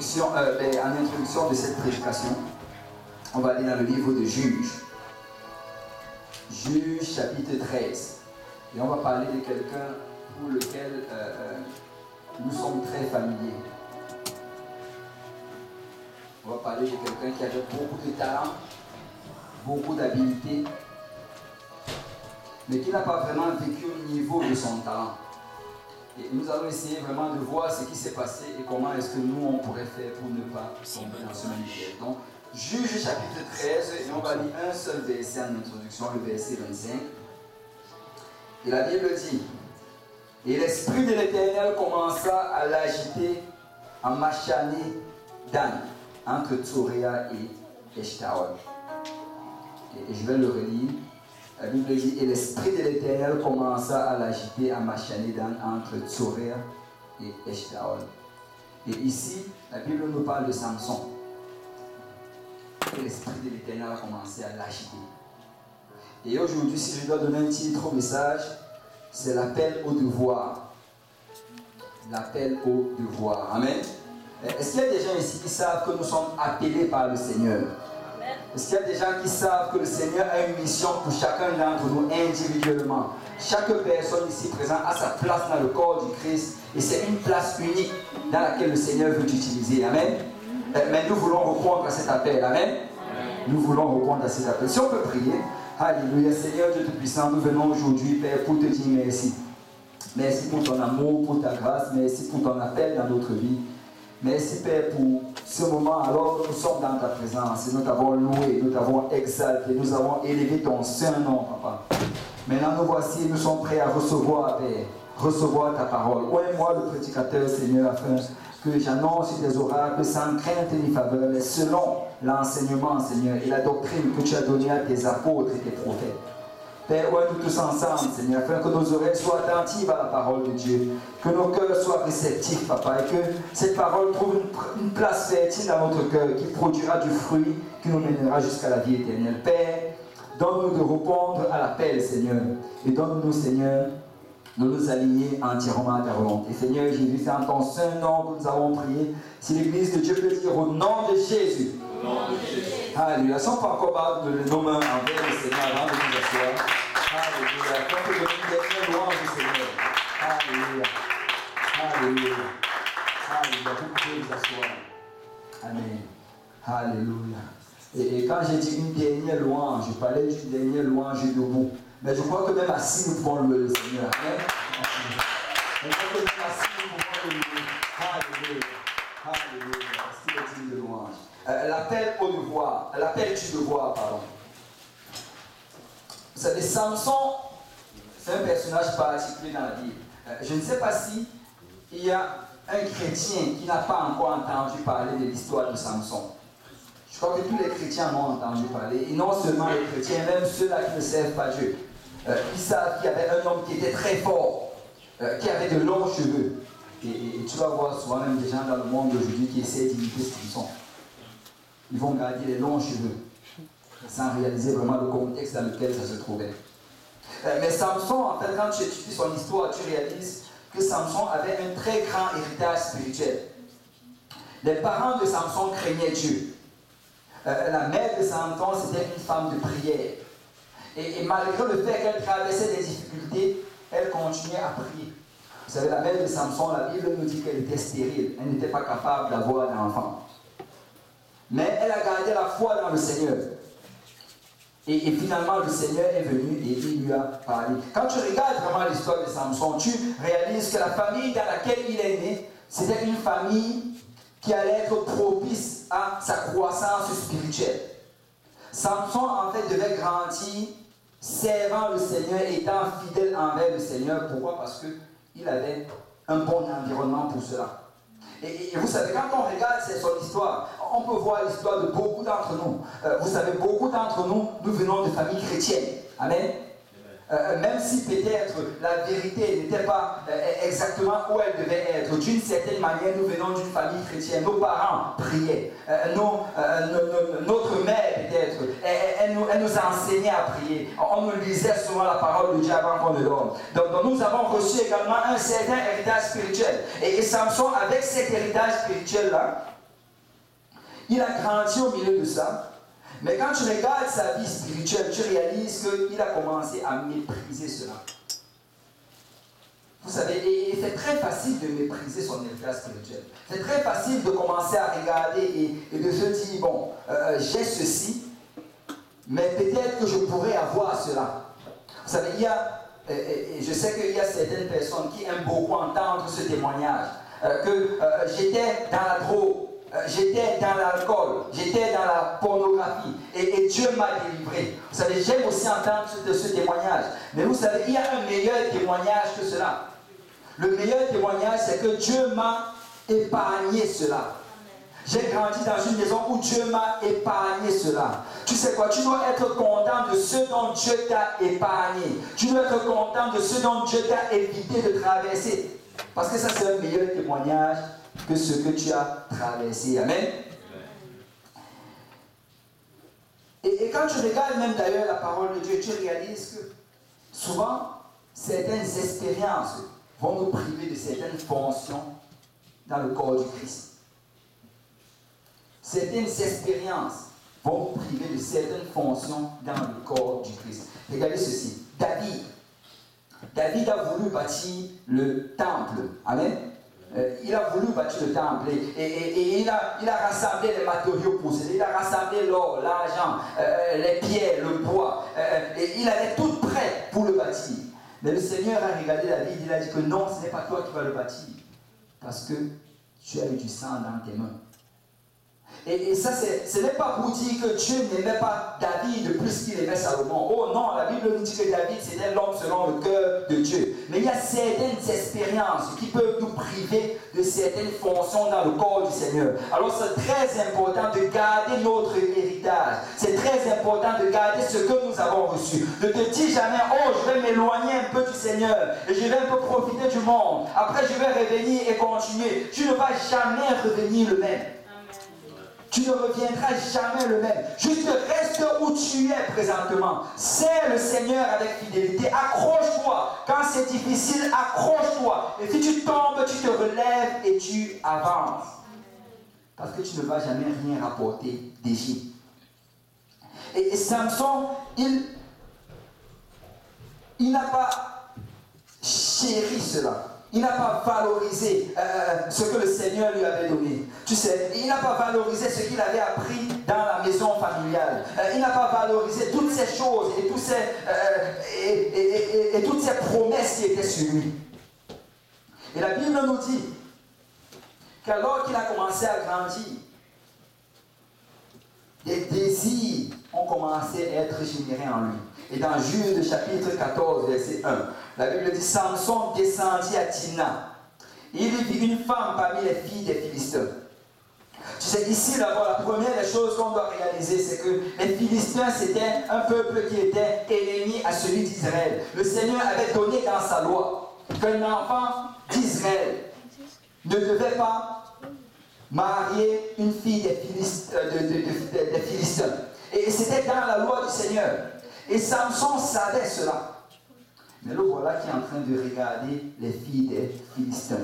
introduction de cette prédication, on va aller dans le livre de Juges. Juges chapitre 13. Et on va parler de quelqu'un pour lequel nous sommes très familiers. On va parler de quelqu'un qui avait beaucoup de talent, beaucoup d'habileté, mais qui n'a pas vraiment vécu au niveau de son talent. Et nous allons essayer vraiment de voir ce qui s'est passé et comment est-ce que nous on pourrait faire pour ne pas tomber dans ce même piège. Donc, Juges chapitre 13, et on va lire un seul verset en introduction, le verset 25. Et la Bible dit: et l'Esprit de l'Éternel commença à l'agiter en Machané Dan, entre Tsoréa et Eshtaol. Et je vais le relire. La Bible dit: et l'Esprit de l'Éternel commença à l'agiter à Machané Dan, entre Tsoréa et Eshtaol. Et ici, la Bible nous parle de Samson. Et l'Esprit de l'Éternel a commencé à l'agiter. Et aujourd'hui, si je dois donner un titre au message, c'est l'appel au devoir. L'appel au devoir. Amen. Est-ce qu'il y a des gens ici qui savent que nous sommes appelés par le Seigneur? Est-ce qu'il y a des gens qui savent que le Seigneur a une mission pour chacun d'entre nous individuellement? Chaque personne ici présente a sa place dans le corps du Christ et c'est une place unique dans laquelle le Seigneur veut t'utiliser. Amen. Mais nous voulons répondre à cet appel. Amen. Nous voulons répondre à cet appel. Si on peut prier. Alléluia. Seigneur Dieu Tout-Puissant, nous venons aujourd'hui, Père, pour te dire merci. Merci pour ton amour, pour ta grâce. Merci pour ton appel dans notre vie. Merci, Père, pour ce moment alors que nous sommes dans ta présence. Et nous t'avons loué, nous t'avons exalté, nous avons élevé ton saint nom, Papa. Maintenant, nous voici, nous sommes prêts à recevoir, Père, recevoir ta parole. Ouvre-moi le prédicateur, Seigneur, afin que j'annonce des oracles sans crainte ni faveur, mais selon l'enseignement, Seigneur, et la doctrine que tu as donnée à tes apôtres et tes prophètes. Père, nous tous ensemble, Seigneur, afin que nos oreilles soient attentives à la parole de Dieu, que nos cœurs soient réceptifs, Papa, et que cette parole trouve une place fertile dans notre cœur, qui produira du fruit, qui nous mènera jusqu'à la vie éternelle. Père, donne-nous de répondre à l'appel, Seigneur, et donne-nous, Seigneur, de nous aligner entièrement à ta volonté. Seigneur Jésus, c'est en ton saint nom que nous avons prié. Si l'Église de Dieu peut dire au nom de Jésus. Alléluia. Si on peut encore battre nos mains envers le Seigneur avant de nous asseoir. Alléluia. On peut donner une dernière louange au Seigneur. Alléluia. Alléluia. Alléluia. Vous pouvez vous asseoir. Amen. Alléluia. Et quand j'ai dit une dernière louange, je parlais d'une dernière louange debout. Mais je crois que même assis, nous pouvons louer le Seigneur. Amen. Je crois que même assis, nous pouvons le louer. Alléluia. Alléluia. Parce qu'il est digne de louange. L'appel au devoir. L'appel du devoir, pardon. Vous savez, Samson, c'est un personnage particulier dans la Bible. Je ne sais pas si il y a un chrétien qui n'a pas encore entendu parler de l'histoire de Samson. Je crois que tous les chrétiens en ont entendu parler. Et non seulement les chrétiens, même ceux-là qui ne servent pas Dieu. Ils savent qu'il y avait un homme qui était très fort, qui avait de longs cheveux. Et tu vas voir souvent même des gens dans le monde d'aujourd'hui qui essaient d'imiter Samson. Ils vont garder les longs cheveux, sans réaliser vraiment le contexte dans lequel ça se trouvait. Mais Samson, en fait, quand tu étudies son histoire, tu réalises que Samson avait un très grand héritage spirituel. Les parents de Samson craignaient Dieu. La mère de Samson, c'était une femme de prière. Et malgré le fait qu'elle traversait des difficultés, elle continuait à prier. Vous savez, la mère de Samson, la Bible nous dit qu'elle était stérile. Elle n'était pas capable d'avoir un enfant. Mais elle a gardé la foi dans le Seigneur. Et finalement, le Seigneur est venu et il lui a parlé. Quand tu regardes vraiment l'histoire de Samson, tu réalises que la famille dans laquelle il est né, c'était une famille qui allait être propice à sa croissance spirituelle. Samson, en fait, devait grandir servant le Seigneur, étant fidèle envers le Seigneur. Pourquoi? Parce qu'il avait un bon environnement pour cela. Et vous savez, quand on regarde son histoire, on peut voir l'histoire de beaucoup d'entre nous. Vous savez, beaucoup d'entre nous, nous venons de familles chrétiennes. Amen. Même si peut-être la vérité n'était pas exactement où elle devait être, d'une certaine manière, nous venons d'une famille chrétienne. Nos parents priaient. Notre mère, peut-être, elle nous enseignait à prier. On nous lisait souvent la parole de Dieu avant qu'on ne dorme. Donc nous avons reçu également un certain héritage spirituel. Et Samson, avec cet héritage spirituel-là, il a grandi au milieu de ça. Mais quand tu regardes sa vie spirituelle, tu réalises qu'il a commencé à mépriser cela. Vous savez, et c'est très facile de mépriser son héritage spirituel. C'est très facile de commencer à regarder et de se dire, bon, j'ai ceci, mais peut-être que je pourrais avoir cela. Vous savez, il y a, et je sais qu'il y a certaines personnes qui aiment beaucoup entendre ce témoignage, que j'étais dans la drogue, j'étais dans l'alcool, j'étais dans la pornographie, et Dieu m'a délivré. Vous savez, j'aime aussi entendre ce témoignage. Mais vous savez, il y a un meilleur témoignage que cela. Le meilleur témoignage, c'est que Dieu m'a épargné cela. J'ai grandi dans une maison où Dieu m'a épargné cela. Tu sais quoi? Tu dois être content de ce dont Dieu t'a épargné. Tu dois être content de ce dont Dieu t'a évité de traverser. Parce que ça, c'est un meilleur témoignage que ce que tu as traversé. Amen. Et quand tu regardes même d'ailleurs la parole de Dieu, tu réalises que souvent, certaines expériences vont nous priver de certaines fonctions dans le corps du Christ. Certaines expériences vont nous priver de certaines fonctions dans le corps du Christ. Regardez ceci. David a voulu bâtir le temple. Amen. Il a voulu bâtir le temple et il a rassemblé les matériaux pour cela. Il a rassemblé l'or, l'argent, les pierres, le bois. Et il avait tout prêt pour le bâtir. Mais le Seigneur a regardé David, il a dit que non, ce n'est pas toi qui vas le bâtir. Parce que tu as eu du sang dans tes mains. Et ça, ce n'est pas pour dire que Dieu n'aimait pas David plus qu'il aimait Salomon. Oh non, la Bible nous dit que David, c'était l'homme selon le cœur de Dieu. Mais il y a certaines expériences qui peuvent nous priver de certaines fonctions dans le corps du Seigneur. Alors c'est très important de garder notre héritage. C'est très important de garder ce que nous avons reçu. Ne te dis jamais, oh, je vais m'éloigner un peu du Seigneur et je vais un peu profiter du monde. Après, je vais revenir et continuer. Tu ne vas jamais revenir le même. Tu ne reviendras jamais le même. Juste reste où tu es présentement. Sers le Seigneur avec fidélité. Accroche-toi. Quand c'est difficile, accroche-toi. Et si tu tombes, tu te relèves et tu avances. Parce que tu ne vas jamais rien rapporter d'Égypte. Et Samson, il n'a pas chéri cela. Il n'a pas valorisé ce que le Seigneur lui avait donné. Tu sais, il n'a pas valorisé ce qu'il avait appris dans la maison familiale. Il n'a pas valorisé toutes ces choses et, toutes ces promesses qui étaient sur lui. Et la Bible nous dit qu'alors qu'il a commencé à grandir, des désirs ont commencé à être générés en lui. Et dans Jude chapitre 14, verset 1, la Bible dit, Samson descendit à Timna. Il y vit une femme parmi les filles des Philistins. Tu sais, ici, d'abord, la première des choses qu'on doit réaliser, c'est que les Philistins, c'était un peuple qui était ennemi à celui d'Israël. Le Seigneur avait donné dans sa loi qu'un enfant d'Israël ne devait pas marier une fille des Philistins. Et c'était dans la loi du Seigneur. Et Samson savait cela. Mais le voilà qui est en train de regarder les filles des Philistins.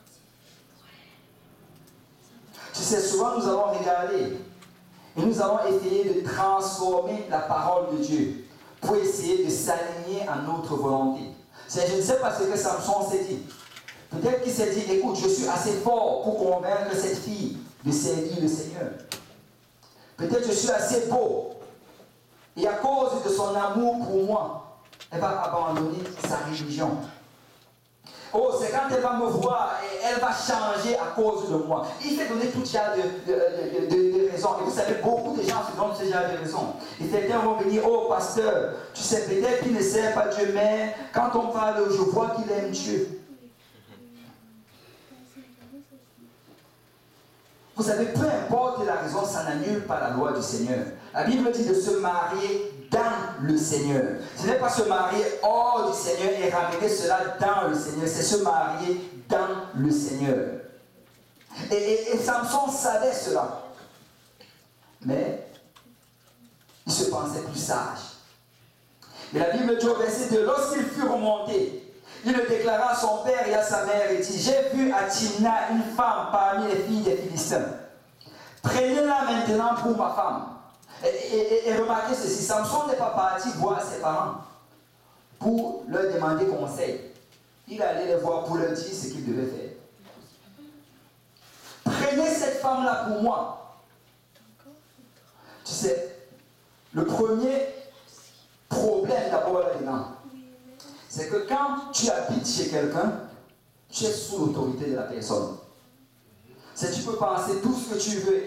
Tu sais, souvent nous allons regarder et nous allons essayer de transformer la parole de Dieu pour essayer de s'aligner à notre volonté. Je ne sais pas ce que Samson s'est dit. Peut-être qu'il s'est dit, écoute, je suis assez fort pour convaincre cette fille de servir le Seigneur. Peut-être je suis assez beau. Et à cause de son amour pour moi, elle va abandonner sa religion. Oh, c'est quand elle va me voir et elle va changer à cause de moi. Il fait donner tout genre de raisons. Et vous savez, beaucoup de gens se donnent ce genre de raisons. Et certains vont venir, oh pasteur, tu sais peut-être qu'il ne sert pas Dieu, mais quand on parle, je vois qu'il aime Dieu. Vous savez, peu importe la raison, ça n'annule pas la loi du Seigneur. La Bible dit de se marier dans le Seigneur. Ce n'est pas se marier hors du Seigneur et ramener cela dans le Seigneur. C'est se marier dans le Seigneur. Et Samson savait cela. Mais il se pensait plus sage. Et la Bible dit au verset 2, lorsqu'il fut remonté, il le déclara à son père et à sa mère et dit, j'ai vu à Timna une femme parmi les filles des Philistins. Prenez-la maintenant pour ma femme. Et remarquez ceci, Samson n'est pas parti voir ses parents pour leur demander conseil. Il allait les voir pour leur dire ce qu'il devait faire. Prenez cette femme-là pour moi. Tu sais, le premier problème d'abord là-dedans, c'est que quand tu habites chez quelqu'un, tu es sous l'autorité de la personne. C'est tu peux penser tout ce que tu veux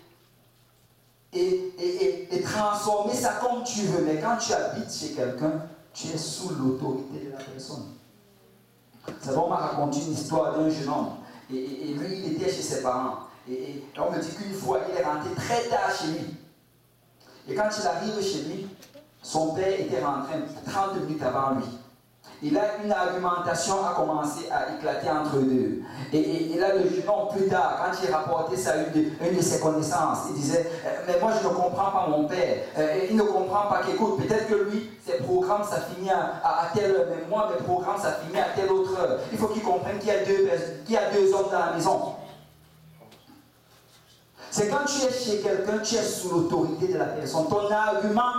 et transformer ça comme tu veux, mais quand tu habites chez quelqu'un, tu es sous l'autorité de la personne. Vous savez, on m'a raconté une histoire d'un jeune homme, et lui, il était chez ses parents, et on me dit qu'une fois, il est rentré très tard chez lui. Et quand il arrive chez lui, son père était rentré 30 minutes avant lui. Et là, une argumentation a commencé à éclater entre eux deux. Et là, le jeune homme, plus tard, quand il rapportait ça à une de ses connaissances, il disait « Mais moi, je ne comprends pas mon père. Il ne comprend pas qu'écoute, peut-être que lui, ses programmes, ça finit à telle heure, mais moi, mes programmes, ça finit à telle autre heure. Il faut qu'il comprenne qu'il y a deux hommes dans la maison. » C'est quand tu es chez quelqu'un, tu es sous l'autorité de la personne. Ton argument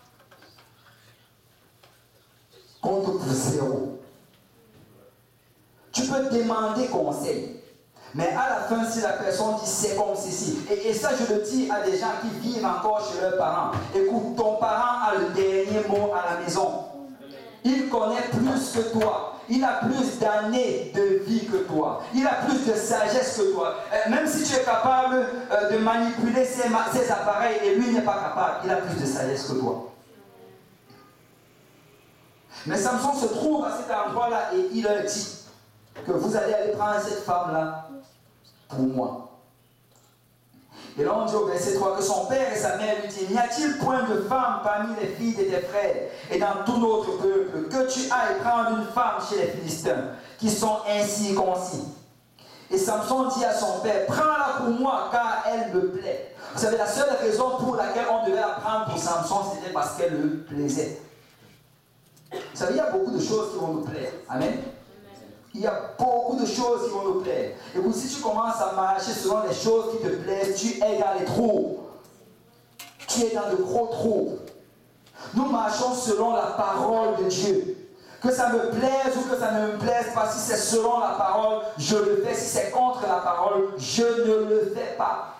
compte pour zéro. Tu peux demander conseil. Mais à la fin, si la personne dit c'est comme ceci, et ça je le dis à des gens qui vivent encore chez leurs parents, écoute, ton parent a le dernier mot à la maison. Il connaît plus que toi. Il a plus d'années de vie que toi. Il a plus de sagesse que toi. Même si tu es capable de manipuler ses appareils et lui n'est pas capable, il a plus de sagesse que toi. Mais Samson se trouve à cet endroit-là et il leur dit que vous allez aller prendre cette femme-là pour moi. Et là on dit au verset 3 que son père et sa mère lui disent, n'y a-t-il point de femme parmi les filles de tes frères et dans tout notre peuple que tu ailles prendre une femme chez les Philistins qui sont incirconcis? Et Samson dit à son père, prends-la pour moi car elle me plaît. Vous savez, la seule raison pour laquelle on devait la prendre pour Samson, c'était parce qu'elle le plaisait. Vous savez, il y a beaucoup de choses qui vont nous plaire. Amen. Il y a beaucoup de choses qui vont nous plaire. Et puis si tu commences à marcher selon les choses qui te plaisent, tu es dans les trous. Tu es dans de gros trous. Nous marchons selon la parole de Dieu. Que ça me plaise ou que ça ne me plaise pas, si c'est selon la parole, je le fais. Si c'est contre la parole, je ne le fais pas.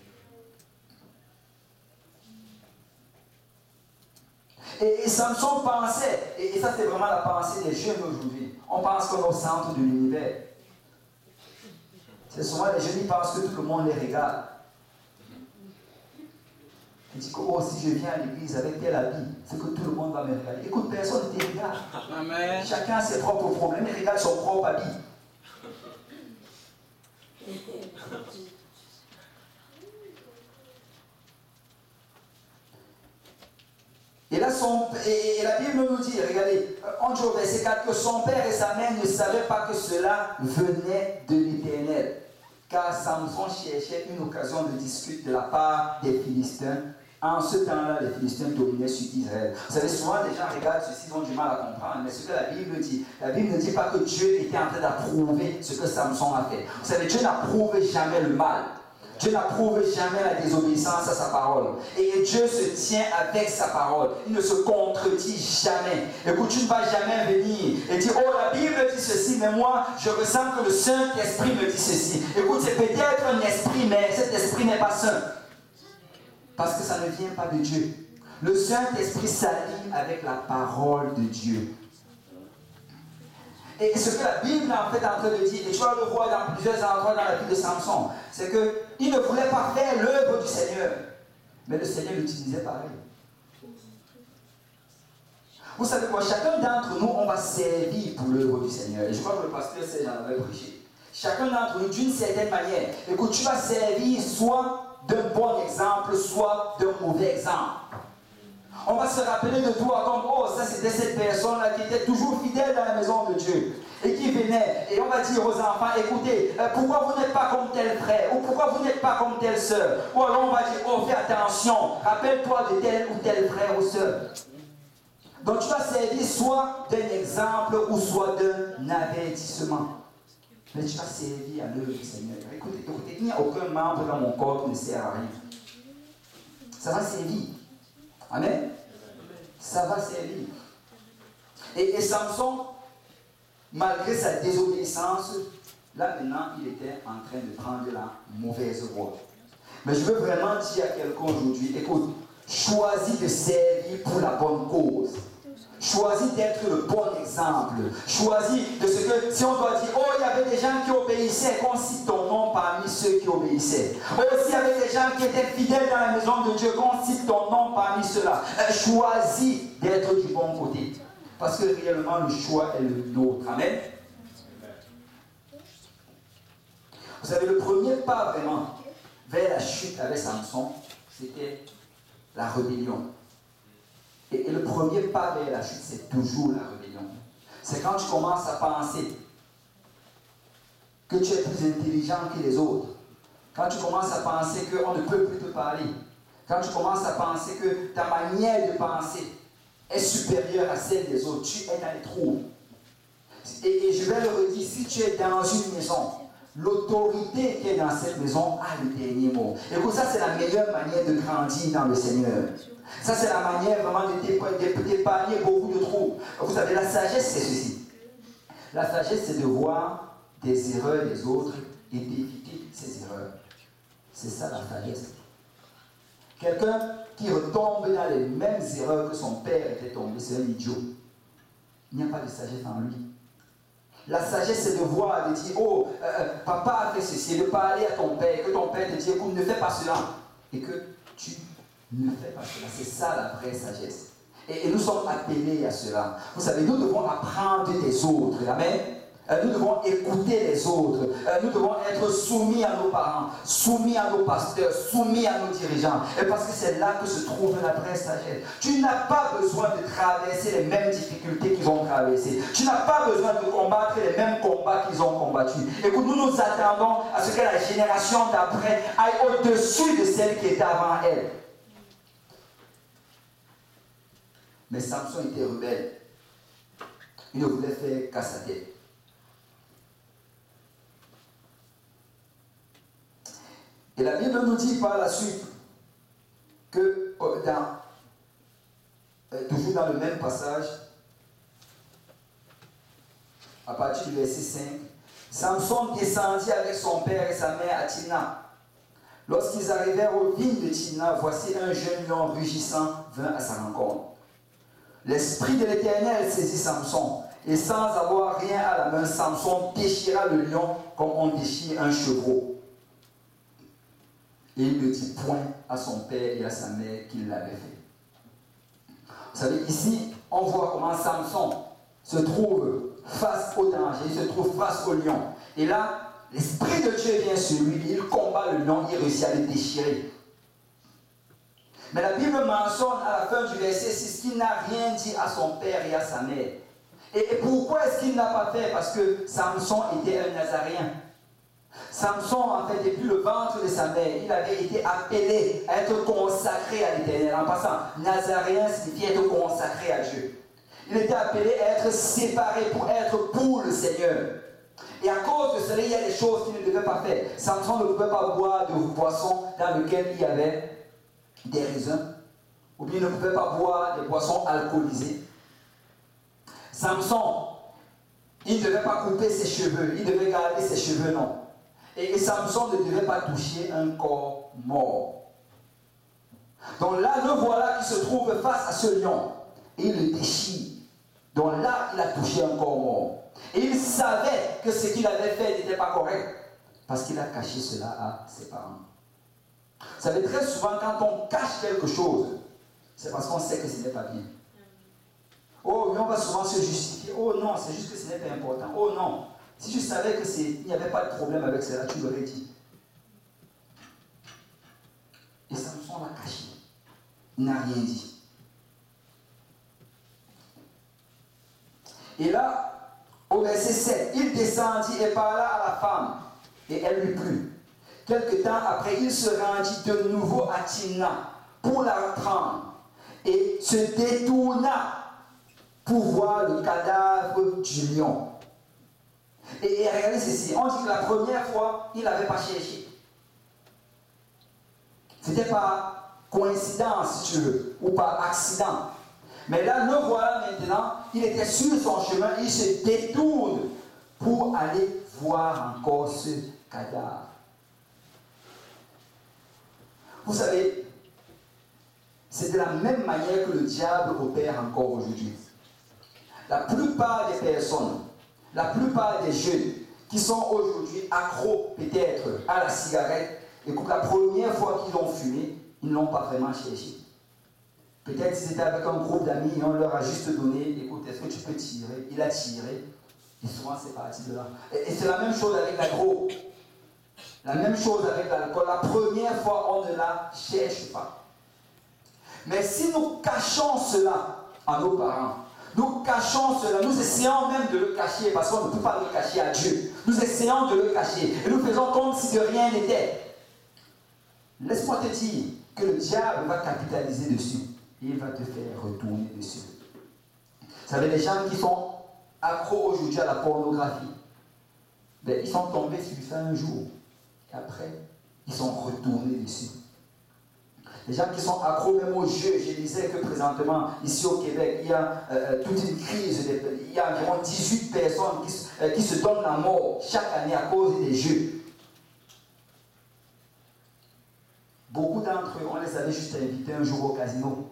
Et Samson pensait, et ça c'est vraiment la pensée des jeunes aujourd'hui, on pense qu'on est au centre de l'univers. C'est souvent les jeunes qui pensent que tout le monde les regarde. Ils disent que oh, si je viens à l'église avec tel habit, c'est que tout le monde va me regarder. Écoute, personne ne te regarde. Amen. Chacun a ses propres problèmes, il regarde son propre habit. Et là, la Bible nous dit, regardez, on dit au verset 4 que son père et sa mère ne savaient pas que cela venait de l'Éternel. Car Samson cherchait une occasion de discute de la part des Philistins. En ce temps-là, les Philistins dominaient sur Israël. Vous savez, souvent les gens regardent ceci, ils ont du mal à comprendre. Mais ce que la Bible dit, la Bible ne dit pas que Dieu était en train d'approuver ce que Samson a fait. Vous savez, Dieu n'approuve jamais le mal. Dieu n'approuve jamais la désobéissance à sa parole. Et Dieu se tient avec sa parole. Il ne se contredit jamais. Écoute, tu ne vas jamais venir et dire, oh, la Bible dit ceci, mais moi, je ressens que le Saint-Esprit me dit ceci. Écoute, c'est peut-être un esprit, mais cet esprit n'est pas saint. Parce que ça ne vient pas de Dieu. Le Saint-Esprit s'allie avec la parole de Dieu. Et ce que la Bible est en fait en train de dire, et tu vas le voir dans plusieurs endroits dans la vie de Samson, c'est qu'il ne voulait pas faire l'œuvre du Seigneur, mais le Seigneur l'utilisait pareil. Vous savez quoi, chacun d'entre nous, on va servir pour l'œuvre du Seigneur. Et je crois que le pasteur Serge en avait prêché. Chacun d'entre nous, d'une certaine manière, écoute, tu vas servir soit d'un bon exemple, soit d'un mauvais exemple. On va se rappeler de toi comme, oh, ça c'était cette personne-là qui était toujours fidèle dans la maison de Dieu. Et qui venait, et on va dire aux enfants, écoutez, pourquoi vous n'êtes pas comme tel frère? Ou pourquoi vous n'êtes pas comme telle sœur? Ou alors on va dire, oh, fais attention, rappelle-toi de tel ou tel frère ou sœur. Donc tu vas servir soit d'un exemple ou soit d'un avertissement. Mais tu vas servir à l'œuvre du Seigneur. Écoutez, il n'y a aucun membre dans mon corps qui ne sert à rien. Ça va servir. Amen. Ça va servir. Et Samson, malgré sa désobéissance, là maintenant, il était en train de prendre la mauvaise voie. Mais je veux vraiment dire à quelqu'un aujourd'hui, écoute, choisis de servir pour la bonne cause. Choisis d'être le bon exemple. Choisis de ce que, si on doit dire, oh, il y avait des gens qui obéissaient, qu'on cite ton nom parmi ceux qui obéissaient. Oh, s'il y avait des gens qui étaient fidèles dans la maison de Dieu, qu'on cite ton nom parmi ceux-là. Choisis d'être du bon côté. Parce que réellement, le choix est le nôtre. Amen. Vous savez, le premier pas vraiment vers la chute avec Samson, c'était la rébellion. Et le premier pas vers la chute, c'est toujours la rébellion. C'est quand tu commences à penser que tu es plus intelligent que les autres. Quand tu commences à penser qu'on ne peut plus te parler. Quand tu commences à penser que ta manière de penser est supérieure à celle des autres, tu es dans les trous. Et je vais le redire, si tu es dans une maison, l'autorité qui est dans cette maison a le dernier mot. Écoute, ça c'est la meilleure manière de grandir dans le Seigneur. Ça c'est la manière vraiment d'épargner beaucoup de trous. Vous savez, la sagesse c'est ceci. La sagesse c'est de voir des erreurs des autres et d'éviter ces erreurs. C'est ça la sagesse. Quelqu'un qui retombe dans les mêmes erreurs que son père était tombé, c'est un idiot. Il n'y a pas de sagesse en lui. La sagesse, c'est de voir, de dire, oh, papa a fait ceci, de parler à ton père, que ton père te dit, écoute, ne fais pas cela. Et que tu ne fais pas cela. C'est ça la vraie sagesse. Et nous sommes appelés à cela. Vous savez, nous devons apprendre des autres. Amen. Nous devons écouter les autres. Nous devons être soumis à nos parents, soumis à nos pasteurs, soumis à nos dirigeants. Et parce que c'est là que se trouve la vraie sagesse. Tu n'as pas besoin de traverser les mêmes difficultés qu'ils ont traversées. Tu n'as pas besoin de combattre les mêmes combats qu'ils ont combattus. Écoute, nous nous attendons à ce que la génération d'après aille au-dessus de celle qui était avant elle. Mais Samson était rebelle. Il ne voulait faire qu'à sa tête. Et la Bible nous dit par la suite que, toujours dans le même passage, à partir du verset 5, Samson descendit avec son père et sa mère à Timna. Lorsqu'ils arrivèrent aux vignes de Timna, voici un jeune lion rugissant vint à sa rencontre. L'esprit de l'Éternel saisit Samson, et sans avoir rien à la main, Samson déchira le lion comme on déchire un chevreau. Et il ne dit point à son père et à sa mère qu'il l'avait fait. Vous savez, ici, on voit comment Samson se trouve face au danger, il se trouve face au lion. Et là, l'Esprit de Dieu vient sur lui, il combat le lion, il réussit à le déchirer. Mais la Bible mentionne à la fin du verset 6 qu'il n'a rien dit à son père et à sa mère. Et pourquoi est-ce qu'il n'a pas fait? Parce que Samson était un Nazaréen. Samson, en fait, depuis le ventre de sa mère, il avait été appelé à être consacré à l'Éternel. En passant, Nazaréen signifie être consacré à Dieu. Il était appelé à être séparé pour le Seigneur. Et à cause de cela, il y a des choses qu'il ne devait pas faire. Samson ne pouvait pas boire de boisson dans lequel il y avait des raisins. Ou bien il ne pouvait pas boire des boissons alcoolisées. Samson, il ne devait pas couper ses cheveux. Il devait garder ses cheveux longs. Et Samson ne devait pas toucher un corps mort. Donc là, le voilà qui se trouve face à ce lion. Et il le déchire. Donc là, il a touché un corps mort. Et il savait que ce qu'il avait fait n'était pas correct. Parce qu'il a caché cela à ses parents. Vous savez, très souvent, quand on cache quelque chose, c'est parce qu'on sait que ce n'est pas bien. Oh, mais on va souvent se justifier. Oh non, c'est juste que ce n'est pas important. Oh non. Si tu savais qu'il n'y avait pas de problème avec cela, tu l'aurais dit. Et Samson l'a caché. Il n'a rien dit. Et là, au verset 7, il descendit et parla à la femme, et elle lui plut. Quelque temps après, il se rendit de nouveau à Timna pour la reprendre, et se détourna pour voir le cadavre du lion. Et regardez ceci, on dit que la première fois, il n'avait pas cherché. Ce n'était pas coïncidence, si tu veux, ou pas accident. Mais là, le voilà maintenant, il était sur son chemin, il se détourne pour aller voir encore ce cadavre. Vous savez, c'est de la même manière que le diable opère encore aujourd'hui. La plupart des personnes, la plupart des jeunes qui sont aujourd'hui accros peut-être à la cigarette, écoute, la première fois qu'ils ont fumé, ils ne l'ont pas vraiment cherché. Peut-être si c'était avec un groupe d'amis et on leur a juste donné, écoute, est-ce que tu peux tirer? Il a tiré. Et souvent c'est parti de là. Et c'est la même chose avec la drogue. La même chose avec l'alcool. La première fois, on ne la cherche pas. Mais si nous cachons cela à nos parents, nous cachons cela, nous essayons même de le cacher parce qu'on ne peut pas le cacher à Dieu. Nous essayons de le cacher et nous faisons comme si de rien n'était. Laisse-moi te dire que le diable va capitaliser dessus et il va te faire retourner dessus. Vous savez, les gens qui sont accros aujourd'hui à la pornographie, ben, ils sont tombés sur ça un jour et après, ils sont retournés dessus. Les gens qui sont accros même aux jeux, je disais que présentement, ici au Québec, il y a toute une crise, il y a environ 18 personnes qui se donnent la mort chaque année à cause des jeux. Beaucoup d'entre eux, on les avait juste invités un jour au casino.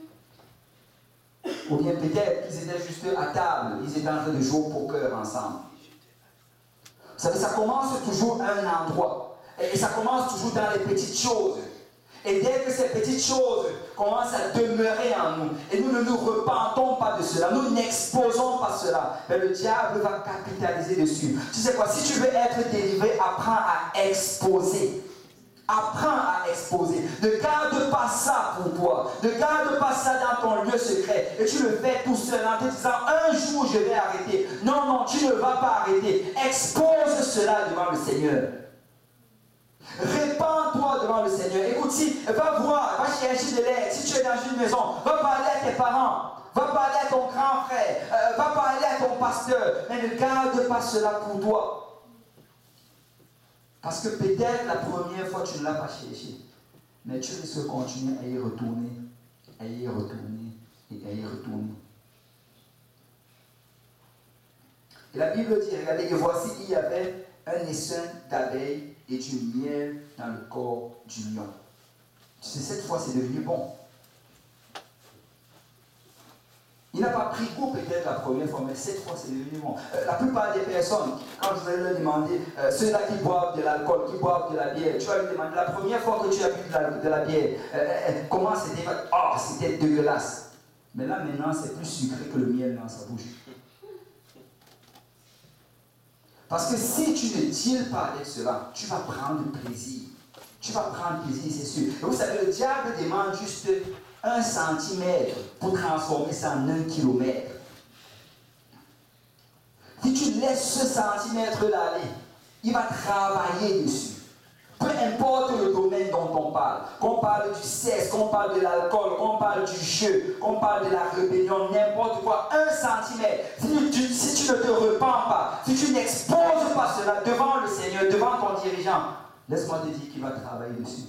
Ou bien peut-être qu'ils étaient juste à table, ils étaient en train de jouer au poker ensemble. Vous savez, ça commence toujours à un endroit. Et ça commence toujours dans les petites choses. Et dès que ces petites choses commencent à demeurer en nous, et nous ne nous repentons pas de cela, nous n'exposons pas cela, mais le diable va capitaliser dessus. Tu sais quoi, si tu veux être délivré, apprends à exposer. Apprends à exposer. Ne garde pas ça pour toi. Ne garde pas ça dans ton lieu secret. Et tu le fais tout seul en te disant un jour je vais arrêter. Non, non, tu ne vas pas arrêter. Expose cela devant le Seigneur. Répands-toi devant le Seigneur. Écoute, va voir, va chercher de l'aide. Si tu es dans une maison, va parler à tes parents. Va parler à ton grand frère. Va parler à ton pasteur. Mais ne garde pas cela pour toi. Parce que peut-être la première fois tu ne l'as pas cherché, mais tu risques de continuer à y retourner, à y retourner et à y retourner. Et la Bible dit, regardez que voici, il y avait un essaim d'abeilles et du miel dans le corps du lion. Cette fois, c'est devenu bon. Il n'a pas pris goût peut-être la première fois, mais cette fois c'est devenu bon. La plupart des personnes, quand je vais leur demander, ceux-là qui boivent de l'alcool, qui boivent de la bière, tu vas lui demander la première fois que tu as bu de la bière, comment c'était? Oh, c'était dégueulasse. Mais là maintenant c'est plus sucré que le miel dans sa bouche. Parce que si tu ne deals pas avec cela, tu vas prendre plaisir. Tu vas prendre plaisir, c'est sûr. Et vous savez, le diable demande juste 1 centimètre pour transformer ça en 1 kilomètre. Si tu laisses ce centimètre-là aller, il va travailler dessus. Peu importe le domaine dont on parle, qu'on parle du sexe, qu'on parle de l'alcool, qu'on parle du jeu, qu'on parle de la rébellion, n'importe quoi, 1 centimètre. Si tu ne te repens pas, si tu n'exposes pas cela devant le Seigneur, devant ton dirigeant, laisse-moi te dire qu'il va travailler dessus.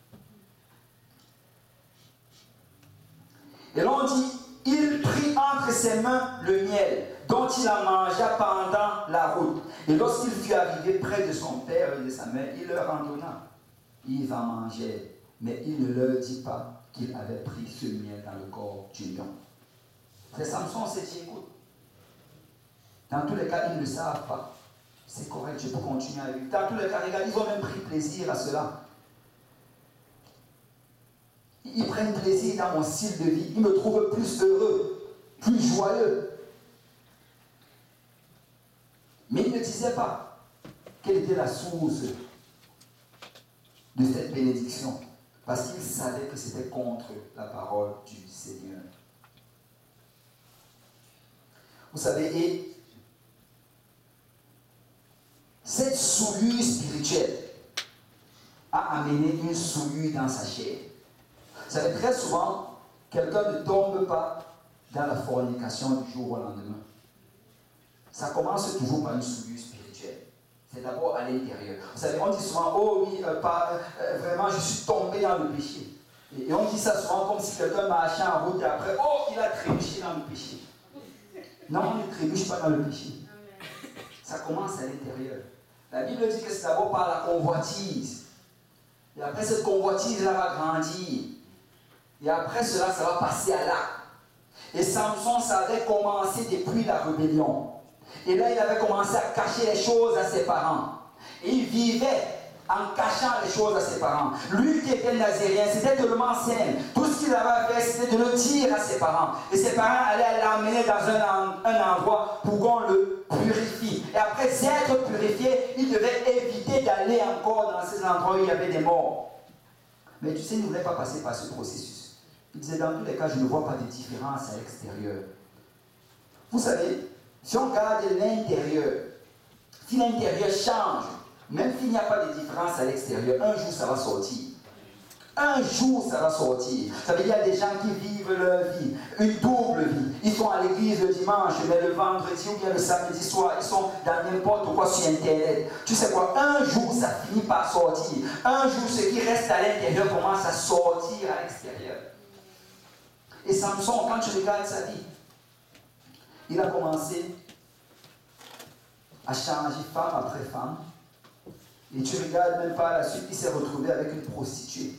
Et là on dit, il prit entre ses mains le miel, dont il en mangea pendant la route. Et lorsqu'il fut arrivé près de son père et de sa mère, il leur en donna. Ils en mangèrent, mais il ne leur dit pas qu'il avait pris ce miel dans le corps du lion. C'est Samson, c'est dit, écoute. Dans tous les cas, ils ne le savent pas. C'est correct, je peux continuer à vivre. Dans tous les cas, regarde, ils ont même pris plaisir à cela. Ils prennent plaisir dans mon style de vie. Ils me trouvent plus heureux, plus joyeux. Mais ils ne disaient pas quelle était la source de cette bénédiction. Parce qu'ils savaient que c'était contre la parole du Seigneur. Vous savez, et cette souillure spirituelle a amené une souillure dans sa chair. Vous savez, très souvent, quelqu'un ne tombe pas dans la fornication du jour au lendemain. ça commence toujours par une souillure spirituelle. C'est d'abord à l'intérieur. Vous savez, on dit souvent, oh oui, vraiment, je suis tombé dans le péché. Et on dit ça souvent comme si quelqu'un marchait en route et après, oh, il a trébuché dans le péché. Non, on ne trébuche pas dans le péché. Ça commence à l'intérieur. La Bible dit que c'est d'abord par la convoitise. Et après, cette convoitise-là va grandir. Et après cela, ça va passer à l'acte. Et Samson, ça avait commencé depuis la rébellion. Et là, il avait commencé à cacher les choses à ses parents. Et il vivait en cachant les choses à ses parents. Lui qui était nazérien, c'était tellement sain. Tout ce qu'il avait à faire, c'était de le dire à ses parents. Et ses parents allaient l'emmener dans un endroit pour qu'on le purifie. Et après être purifié, il devait éviter d'aller encore dans ces endroits où il y avait des morts. Mais tu sais, il ne voulait pas passer par ce processus. Il disait, dans tous les cas, je ne vois pas de différence à l'extérieur. Vous savez, si on regarde l'intérieur, si l'intérieur change, même s'il n'y a pas de différence à l'extérieur, un jour ça va sortir. Un jour ça va sortir. Ça veut dire qu'il y a des gens qui vivent leur vie, une double vie. Ils sont à l'église le dimanche, mais le vendredi ou bien le samedi soir, ils sont dans n'importe quoi sur Internet. Tu sais quoi, un jour ça finit par sortir. Un jour ce qui reste à l'intérieur commence à sortir à l'extérieur. Et Samson, quand tu regardes sa vie, il a commencé à changer femme après femme. Et tu regardes même par la suite, il s'est retrouvé avec une prostituée.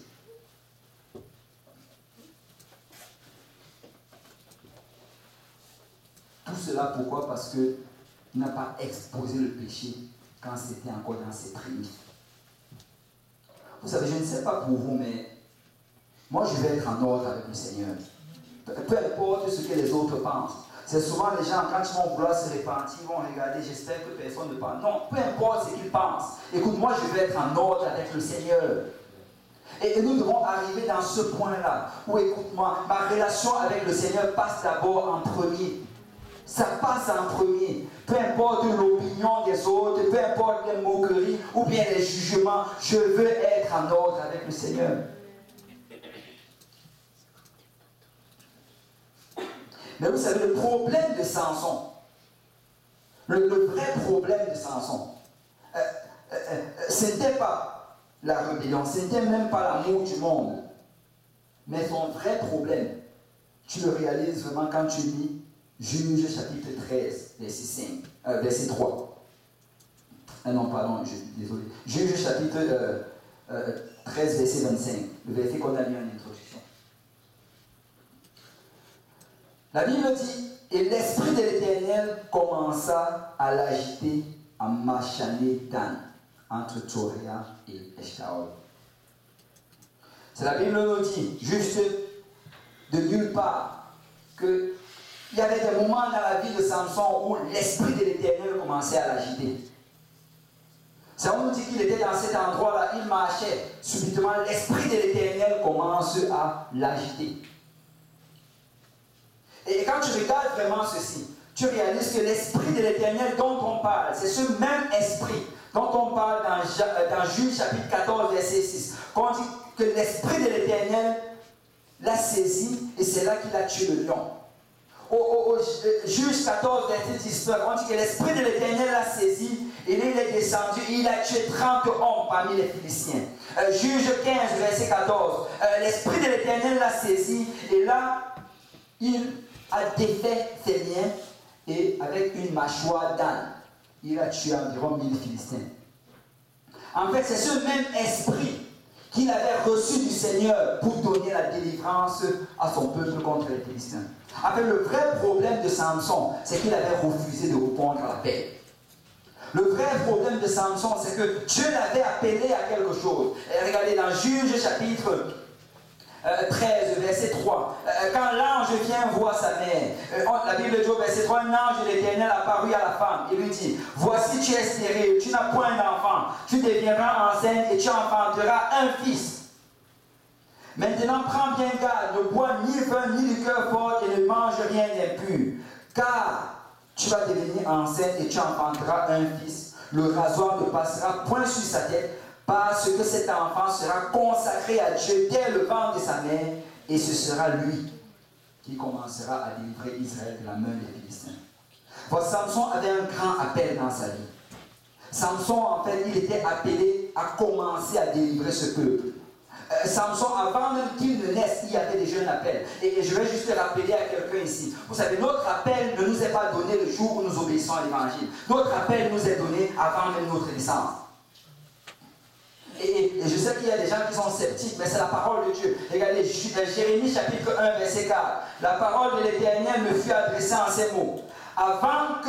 Tout cela pourquoi? Parce qu'il n'a pas exposé le péché quand c'était encore dans ses prémices. Vous savez, je ne sais pas pour vous, mais moi je vais être en ordre avec le Seigneur. Peu importe ce que les autres pensent. C'est souvent les gens, quand ils vont vouloir se repentir, ils vont regarder, j'espère que personne ne pense. Non, peu importe ce qu'ils pensent. Écoute, moi je vais être en ordre avec le Seigneur. Et nous devons arriver dans ce point-là, où écoute-moi, ma relation avec le Seigneur passe d'abord en premier. Ça passe en premier. Peu importe l'opinion des autres, peu importe les moqueries ou bien les jugements, je veux être en ordre avec le Seigneur. Mais vous savez, le problème de Samson, le vrai problème de Samson, ce n'était pas la rébellion, ce n'était même pas l'amour du monde. Mais son vrai problème, tu le réalises vraiment quand tu lis Juge chapitre 13, verset 3. Non, pardon, désolé. Juge chapitre 13, verset 25, le verset qu'on a lu en introduction. La Bible dit, et l'Esprit de l'Éternel commença à l'agiter à Machané Dan, entre Toréa et Eshtaol. C'est la Bible nous dit, juste de nulle part, qu'il y avait des moments dans la vie de Samson où l'Esprit de l'Éternel commençait à l'agiter. Ça nous dit qu'il était dans cet endroit-là, il marchait, subitement l'Esprit de l'Éternel commence à l'agiter. Et quand tu regardes vraiment ceci, tu réalises que l'Esprit de l'Éternel dont on parle, c'est ce même Esprit dont on parle dans Juge chapitre 14, verset 6. Quand on dit que l'Esprit de l'Éternel l'a saisi et c'est là qu'il a tué le lion. Au Juge 14, verset 19, on dit que l'Esprit de l'Éternel l'a saisi et il est descendu et il a tué 30 hommes parmi les Philistins. Juge 15, verset 14, l'Esprit de l'Éternel l'a saisi et là, il a défait ses liens et avec une mâchoire d'âne, il a tué environ 1000 Philistins. En fait, c'est ce même esprit qu'il avait reçu du Seigneur pour donner la délivrance à son peuple contre les Philistins. En fait, le vrai problème de Samson, c'est qu'il avait refusé de répondre à l'appel. Le vrai problème de Samson, c'est que Dieu l'avait appelé à quelque chose. Et regardez dans Juge chapitre 13, verset 3. Quand l'ange vient voir sa mère, la Bible dit au verset 3, un ange de l'Éternel apparut à la femme et lui dit, voici tu es stérile, tu n'as point d'enfant, tu deviendras enceinte et tu enfanteras un fils. Maintenant prends bien garde, ne bois ni vin ni liqueur forte et ne mange rien d'impur, car tu vas devenir enceinte et tu enfanteras un fils. Le rasoir ne passera point sur sa tête, parce que cet enfant sera consacré à Dieu dès le ventre de sa mère, et ce sera lui qui commencera à délivrer Israël de la main des Philistins. Voici, Samson avait un grand appel dans sa vie. Samson, en fait, il était appelé à commencer à délivrer ce peuple. Samson, avant même qu'il ne naisse, il y avait déjà un appel. Et je vais juste rappeler à quelqu'un ici. Vous savez, notre appel ne nous est pas donné le jour où nous obéissons à l'évangile. Notre appel nous est donné avant même notre naissance. Et je sais qu'il y a des gens qui sont sceptiques, mais c'est la parole de Dieu. Regardez, Jérémie chapitre 1, verset 4. La parole de l'Éternel me fut adressée en ces mots. Avant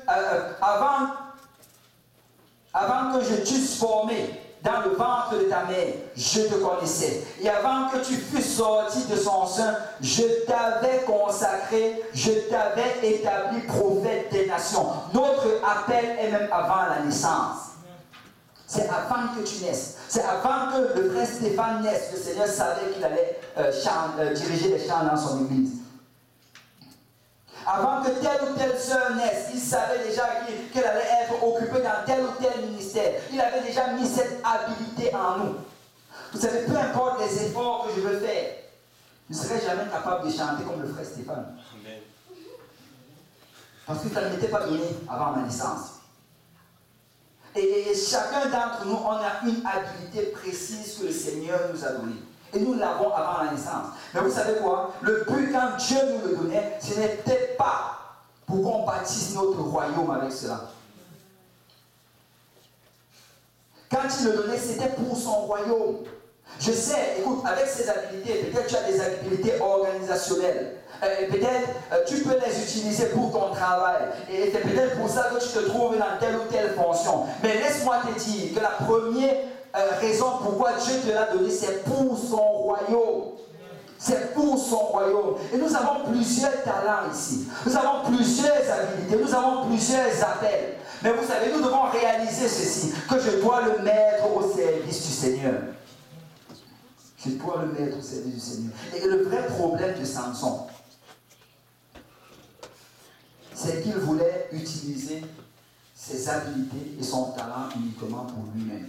que je t'eusse formé dans le ventre de ta mère, je te connaissais. Et avant que tu fusses sorti de son sein, je t'avais consacré, je t'avais établi prophète des nations. Notre appel est même avant la naissance. C'est avant que tu naisses. C'est avant que le frère Stéphane naisse. Le Seigneur savait qu'il allait diriger les chants dans son église. Avant que telle ou telle sœur naisse, il savait déjà qu'elle allait être occupée dans tel ou tel ministère. Il avait déjà mis cette habilité en nous. Vous savez, peu importe les efforts que je veux faire, je ne serai jamais capable de chanter comme le frère Stéphane. Amen. Parce que ça ne m'était pas donné avant ma naissance. Et chacun d'entre nous, on a une habilité précise que le Seigneur nous a donnée. Et nous l'avons avant la naissance. Mais vous savez quoi? Le but, quand Dieu nous le donnait, ce n'était pas pour qu'on bâtisse notre royaume avec cela. Quand il le donnait, c'était pour son royaume. Je sais, écoute, avec ces habilités, peut-être tu as des habilités organisationnelles. Peut-être tu peux les utiliser pour ton travail. Et c'est peut-être pour ça que tu te trouves dans telle ou telle fonction. Mais laisse-moi te dire que la première raison pourquoi Dieu te l'a donné, c'est pour son royaume. C'est pour son royaume. Et nous avons plusieurs talents ici. Nous avons plusieurs habilités. Nous avons plusieurs appels. Mais vous savez, nous devons réaliser ceci, que je dois le mettre au service du Seigneur. Je dois le mettre au service du Seigneur. Et le vrai problème de Samson, c'est qu'il voulait utiliser ses habiletés et son talent uniquement pour lui-même.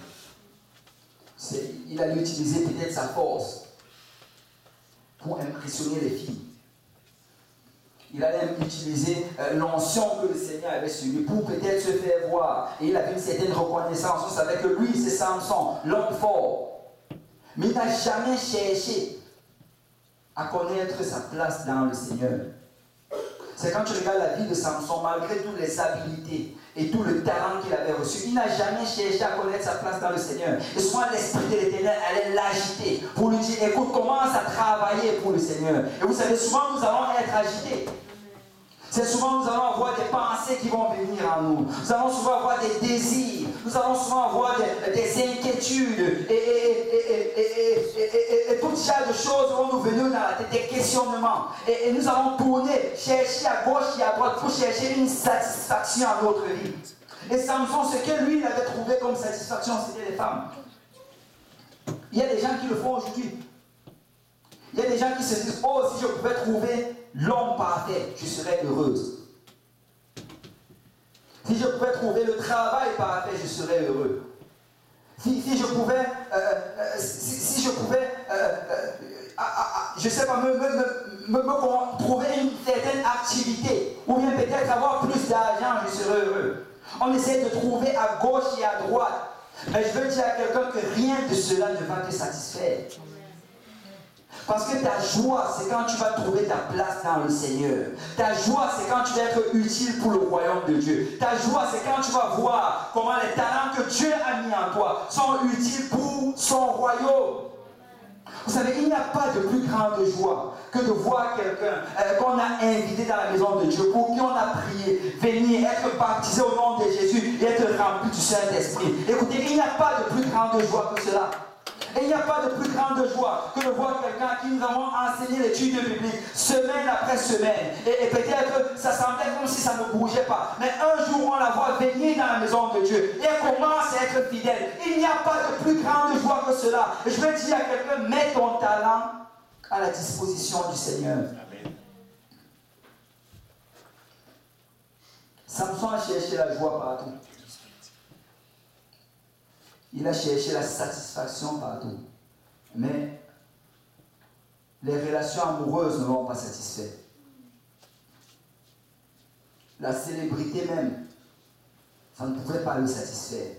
Il allait utiliser peut-être sa force pour impressionner les filles. Il allait utiliser l'onction que le Seigneur avait sur lui pour peut-être se faire voir. Et il avait une certaine reconnaissance. On savait que lui, c'est Samson, l'homme fort. Mais il n'a jamais cherché à connaître sa place dans le Seigneur. C'est quand tu regardes la vie de Samson, malgré toutes les habilités et tout le talent qu'il avait reçu, il n'a jamais cherché à connaître sa place dans le Seigneur. Et souvent, l'Esprit de l'Éternel allait l'agiter pour lui dire, écoute, commence à travailler pour le Seigneur. Et vous savez, souvent, nous allons être agités. C'est souvent, nous allons avoir des pensées qui vont venir en nous. Nous allons souvent avoir des désirs. Nous allons souvent avoir des inquiétudes. Et toutes sortes de choses vont nous venir dans la tête, des questionnements. Et nous allons tourner, chercher à gauche et à droite pour chercher une satisfaction à notre vie. Et Samson, ce que lui, il avait trouvé comme satisfaction, c'était les femmes. Il y a des gens qui le font aujourd'hui. Il y a des gens qui se disent, oh, si je pouvais trouver l'homme parfait, je serais heureuse. Si je pouvais trouver le travail parfait, je serais heureux. Si je pouvais, je sais pas, trouver une certaine activité, ou bien peut-être avoir plus d'argent, je serais heureux. On essaie de trouver à gauche et à droite. Mais je veux dire à quelqu'un que rien de cela ne va te satisfaire. Parce que ta joie, c'est quand tu vas trouver ta place dans le Seigneur. Ta joie, c'est quand tu vas être utile pour le royaume de Dieu. Ta joie, c'est quand tu vas voir comment les talents que Dieu a mis en toi sont utiles pour son royaume. Vous savez, il n'y a pas de plus grande joie que de voir quelqu'un qu'on a invité dans la maison de Dieu, pour qui on a prié, venir, être baptisé au nom de Jésus et être rempli du Saint-Esprit. Écoutez, il n'y a pas de plus grande joie que cela. Et il n'y a pas de plus grande joie que de voir quelqu'un qui nous avons enseigné l'étude biblique semaine après semaine. Et peut-être ça semblait comme si ça ne bougeait pas. Mais un jour, on la voit venir dans la maison de Dieu. Et elle commence à être fidèle. Il n'y a pas de plus grande joie que cela. Et je veux dire à quelqu'un, mets ton talent à la disposition du Seigneur. Amen. Samson a cherché la joie partout. Il a cherché la satisfaction partout. Mais les relations amoureuses ne l'ont pas satisfait. la célébrité même, ça ne pouvait pas le satisfaire.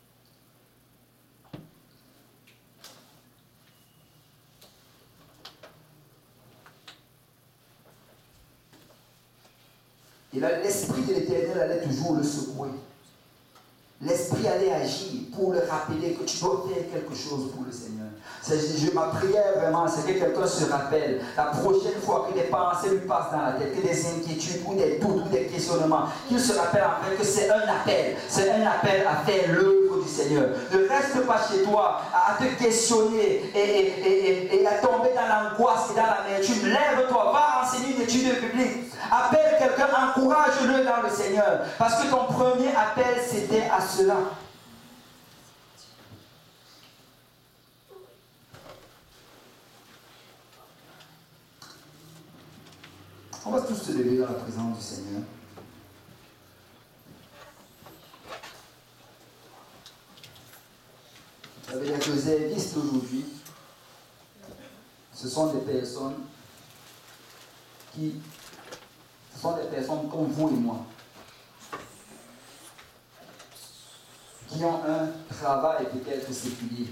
Et là, l'Esprit de l'Éternel allait toujours le secouer. L'Esprit allait agir pour le rappeler que tu dois faire quelque chose pour le Seigneur. Ma prière vraiment, c'est que quelqu'un se rappelle la prochaine fois que des pensées lui passent dans la tête, que des inquiétudes ou des doutes ou des questionnements, qu'il se rappelle en fait que c'est un appel à faire l'œuvre du Seigneur. Ne reste pas chez toi à te questionner et à tomber dans l'angoisse et dans la amertume. Lève-toi, va enseigner une étude biblique. Appelle quelqu'un, encourage-le dans le Seigneur. Parce que ton premier appel, c'était à cela. On va tous se lever dans la présence du Seigneur. Vous savez, les réservistes aujourd'hui, ce sont des personnes comme vous et moi, qui ont un travail peut-être séculier,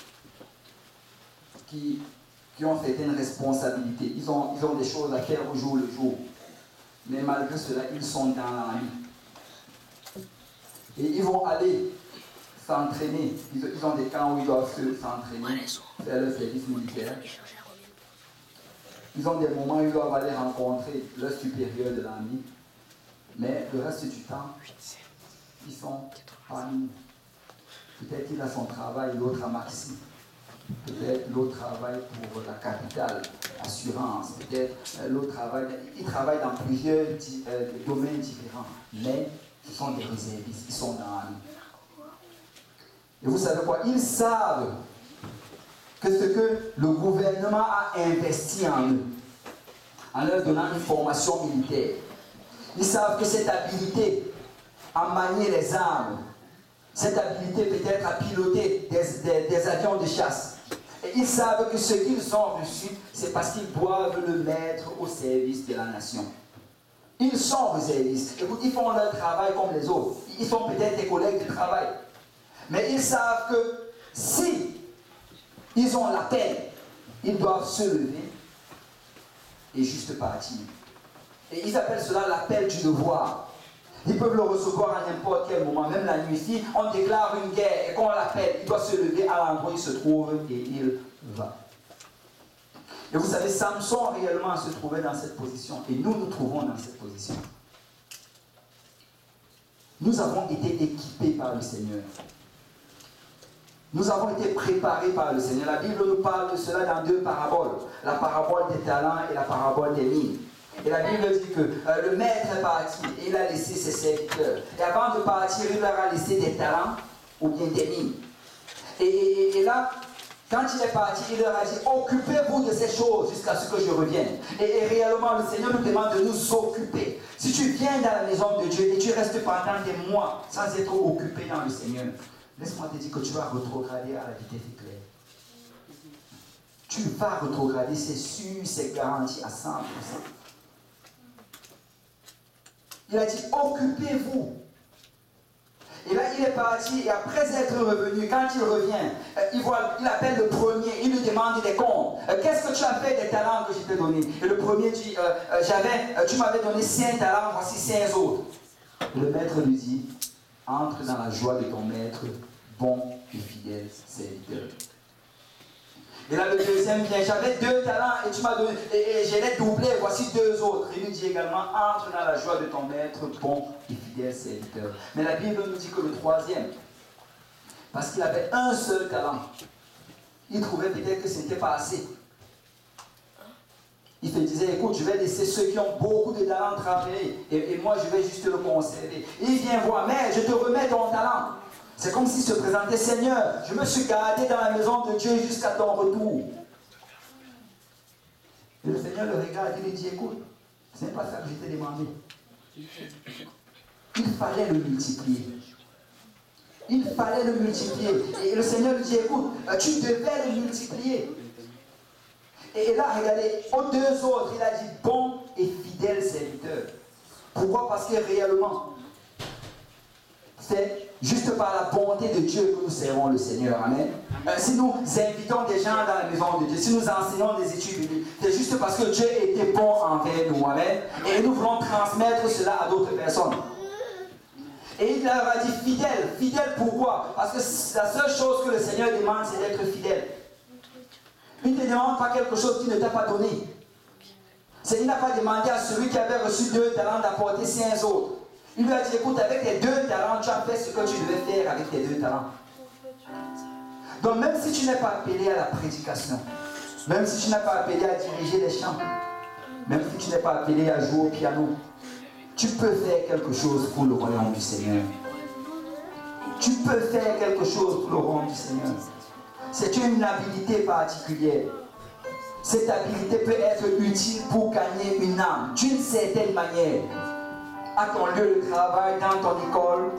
qui ont certaines responsabilités, ils ont des choses à faire au jour le jour, mais malgré cela, ils sont dans la vie. Et ils vont aller s'entraîner, ils ont des camps où ils doivent s'entraîner, faire leur service militaire. Ils ont des moments où ils doivent aller rencontrer leur supérieur de l'armée, mais le reste du temps, ils sont parmi nous. Peut-être qu'il a son travail, l'autre à Maxi. Peut-être l'autre travaille pour la capitale, assurance. Peut-être l'autre travaille, il travaille dans plusieurs domaines différents. Mais ce sont des réservistes, ils sont dans l'armée. Et vous savez quoi? Ils savent que ce que le gouvernement a investi en eux, en leur donnant une formation militaire, ils savent que cette habilité à manier les armes, cette habilité peut-être à piloter des avions de chasse, et ils savent que ce qu'ils ont reçu, c'est parce qu'ils doivent le mettre au service de la nation. Ils sont réservistes. Écoute, ils font leur travail comme les autres. Ils sont peut-être des collègues de travail. Mais ils savent que si ils ont l'appel, ils doivent se lever et juste partir. Et ils appellent cela l'appel du devoir. Ils peuvent le recevoir à n'importe quel moment, même la nuit. Si on déclare une guerre et qu'on l'appelle, il doit se lever à l'endroit où il se trouve et il va. Et vous savez, Samson réellement se trouvait dans cette position. Et nous nous trouvons dans cette position. Nous avons été équipés par le Seigneur. Nous avons été préparés par le Seigneur. La Bible nous parle de cela dans deux paraboles. La parabole des talents et la parabole des mines. Et la Bible dit que le maître est parti et il a laissé ses serviteurs. Et avant de partir, il leur a laissé des talents ou bien des mines. Et là, quand il est parti, il leur a dit, occupez-vous de ces choses jusqu'à ce que je revienne. Et réellement, le Seigneur nous demande de nous occuper. Si tu viens dans la maison de Dieu et tu restes pendant des mois sans être occupé dans le Seigneur, laisse-moi te dire que tu vas rétrograder à la vitesse éclair. Tu vas rétrograder, c'est sûr, c'est garanti à 100%. Il a dit, occupez-vous. Et là, il est parti, et après être revenu, quand il revient, il appelle le premier, il lui demande des comptes. Qu'est-ce que tu as fait des talents que je t'ai donnés? Et le premier dit, tu m'avais donné 5 talents, voici 5 autres. Et le maître lui dit, entre dans la joie de ton maître, bon et fidèle serviteur. Et là, le deuxième vient, j'avais 2 talents et tu m'as donné, et je l'ai doublé, voici 2 autres. Il lui dit également, entre dans la joie de ton maître, bon et fidèle serviteur. Mais la Bible nous dit que le troisième, parce qu'il avait un seul talent, il trouvait peut-être que ce n'était pas assez. Il se disait, écoute, je vais laisser ceux qui ont beaucoup de talents travailler, et moi je vais juste le conserver. Et il vient voir, mais je te remets ton talent. C'est comme s'il se présentait, Seigneur, je me suis gardé dans la maison de Dieu jusqu'à ton retour. Et le Seigneur le regarde et lui dit, écoute, ce n'est pas ça que je t'ai demandé. Il fallait le multiplier. Il fallait le multiplier. Et le Seigneur lui dit, écoute, tu devais le multiplier. Et là, regardez, aux 2 autres, il a dit, bon et fidèle serviteur. Pourquoi? Parce que réellement, c'est juste par la bonté de Dieu que nous servons le Seigneur. Amen. Si nous invitons des gens dans la maison de Dieu, si nous enseignons des études bibliques, c'est juste parce que Dieu était bon envers nous. Amen. Et nous voulons transmettre cela à d'autres personnes. Et il leur a dit fidèle. Fidèle pourquoi? Parce que la seule chose que le Seigneur demande, c'est d'être fidèle. Il ne te demande pas quelque chose qu'il ne t'a pas donné. Il n'a pas demandé à celui qui avait reçu 2 talents d'apporter 5 autres. Il lui a dit, écoute, avec tes 2 talents, tu as fait ce que tu devais faire avec tes 2 talents. Donc même si tu n'es pas appelé à la prédication, même si tu n'es pas appelé à diriger les chants, même si tu n'es pas appelé à jouer au piano, tu peux faire quelque chose pour le royaume du Seigneur. Tu peux faire quelque chose pour le royaume du Seigneur. C'est une habilité particulière. Cette habilité peut être utile pour gagner une âme d'une certaine manière. À ton lieu de travail, dans ton école.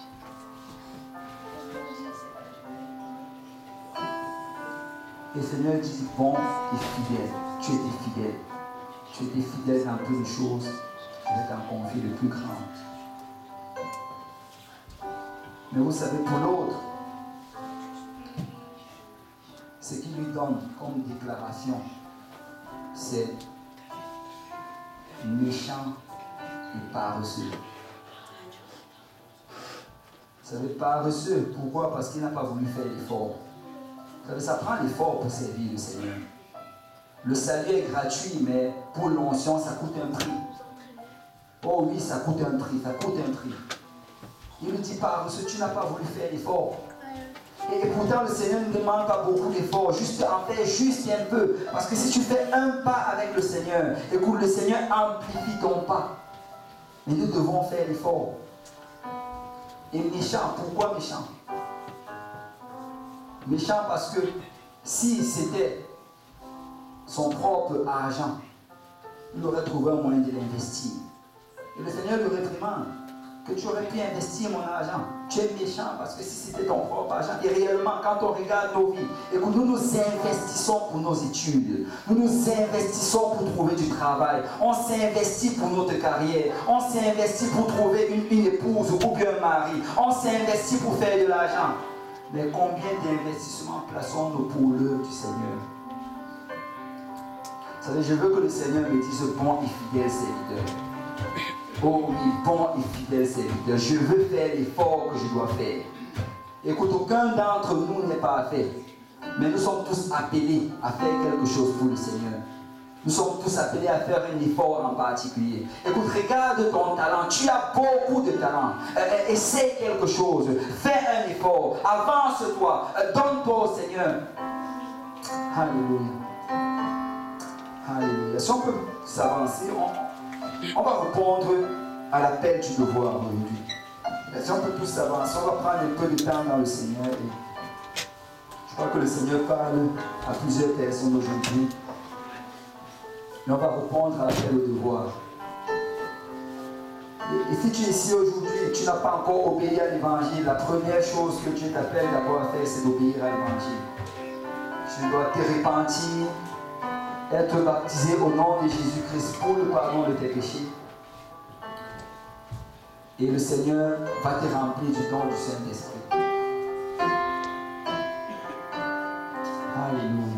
Et le Seigneur dit, bon et fidèle. Tu étais fidèle. Tu étais fidèle dans toutes les choses. Je vais t'en confier le plus grand. Mais vous savez, pour l'autre, ce qu'il lui donne comme déclaration, c'est méchant et paresseux. Vous savez, paresseux, pourquoi? Parce qu'il n'a pas voulu faire l'effort. Vous savez, ça prend l'effort pour servir le Seigneur. Le salut est gratuit, mais pour l'onction, ça coûte un prix. Oh oui, ça coûte un prix, ça coûte un prix. Il lui dit, paresseux, tu n'as pas voulu faire l'effort. Et pourtant, le Seigneur ne demande pas beaucoup d'efforts, juste en faire juste un peu. Parce que si tu fais un pas avec le Seigneur, écoute, le Seigneur amplifie ton pas. Mais nous devons faire l'effort. Et méchant, pourquoi méchant? Méchant parce que si c'était son propre argent, il aurait trouvé un moyen de l'investir. Et le Seigneur le réprimande. Que tu aurais pu investir mon argent. Tu es méchant parce que si c'était ton propre argent, et réellement, quand on regarde nos vies, écoute, nous nous investissons pour nos études, nous nous investissons pour trouver du travail, on s'investit pour notre carrière, on s'investit pour trouver une épouse ou bien un mari, on s'investit pour faire de l'argent. Mais combien d'investissements plaçons-nous pour l'œuvre du Seigneur? Vous savez, je veux que le Seigneur me dise bon et fidèle serviteur. Oh oui, bon et fidèle serviteur, je veux faire l'effort que je dois faire. Écoute, aucun d'entre nous n'est parfait. Mais nous sommes tous appelés à faire quelque chose pour le Seigneur. Nous sommes tous appelés à faire un effort en particulier. Écoute, regarde ton talent. Tu as beaucoup de talent. Essaie quelque chose. Fais un effort. Avance-toi. Donne-toi au Seigneur. Alléluia. Alléluia. Si on peut s'avancer, on va répondre à l'appel du devoir aujourd'hui. Si on peut tous s'avancer, on va prendre un peu de temps dans le Seigneur. Et je crois que le Seigneur parle à plusieurs personnes aujourd'hui. Mais on va répondre à l'appel au devoir. Et si tu es ici aujourd'hui et tu n'as pas encore obéi à l'évangile, la première chose que Dieu t'appelle d'abord à faire, c'est d'obéir à l'évangile. Tu dois te repentir, être baptisé au nom de Jésus-Christ pour le pardon de tes péchés. Et le Seigneur va te remplir du don du Saint-Esprit. Alléluia.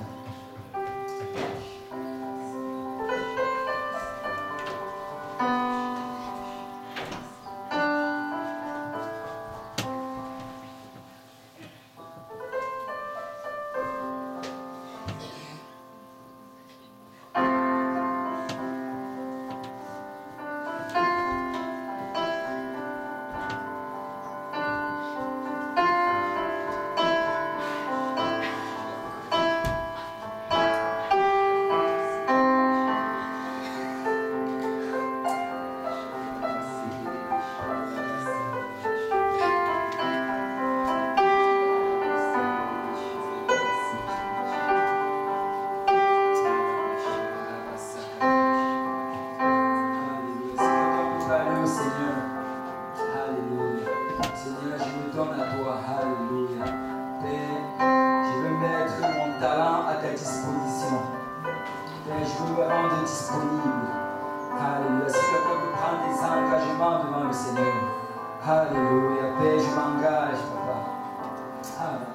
Alléluia. Si quelqu'un peut prendre des engagements devant le Seigneur. Alléluia. Père, je m'engage, papa. Alléluia.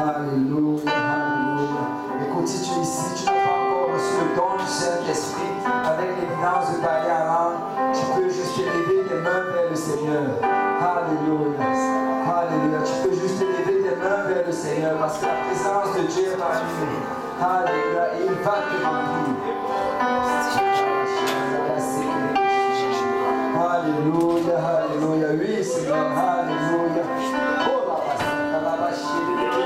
Alléluia, alléluia. Écoute, si tu es ici, tu n'as pas encore reçu le don du Saint-Esprit avec l'évidence de parler en langue, tu peux juste élever tes mains vers le Seigneur. Alléluia, alléluia. Tu peux juste élever tes mains vers le Seigneur parce que la présence de Dieu est parmi nous. Alléluia, et il va te remplir. Alléluia, alléluia. Oui, Seigneur, alléluia. Oh, la